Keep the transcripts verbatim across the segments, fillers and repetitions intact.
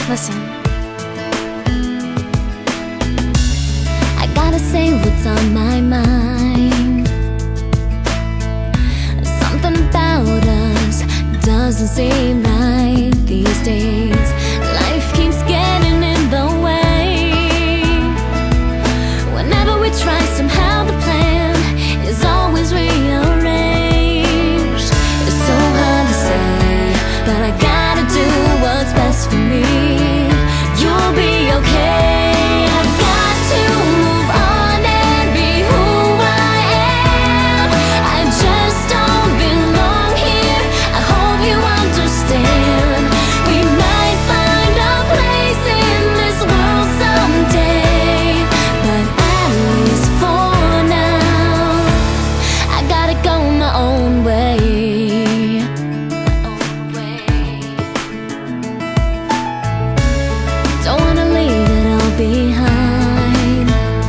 Listen. I gotta say what's on my mind. Something about us doesn't seem right these days. Life keeps getting in the way. Whenever we try, somehow the plan is always rearranged. It's so hard to say, but I gotta do what's best for me. You'll be okay. I've got to move on and be who I am. I just don't belong here. I hope you understand. We might find a place in this world someday, but at least for now, I gotta go my own way. Don't wanna leave it all behind,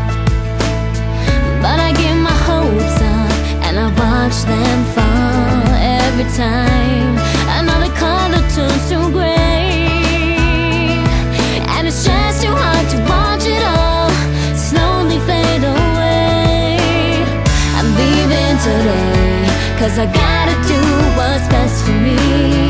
but I give my hopes up and I watch them fall every time another color turns to gray. And it's just too hard to watch it all slowly fade away. I'm leaving today, cause I gotta do what's best for me.